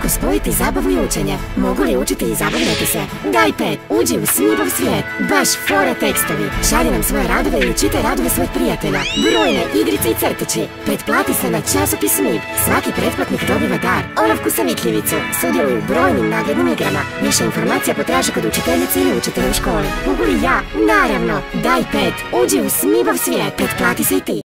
Kako spojiti zabavu i učenje? Mogu li učiti i zabavljati se? Daj Pet, uđi u Smibov svijet. Baš fora tekstovi. Šalji nam svoje radove ili čitaj radove svojih prijatelja. Brojne igrice i crtići. Pet plati se na časopis Smib. Svaki pretplatnik dobiva dar. Olovku sa vitljivicu. Sudjeluju u brojnim nagradnim igrama. Više informacija potraži kod učiteljice ili učitelja u školi. Mogu li ja? Naravno. Daj Pet, uđi u Smibov svijet. Pet plati se i ti.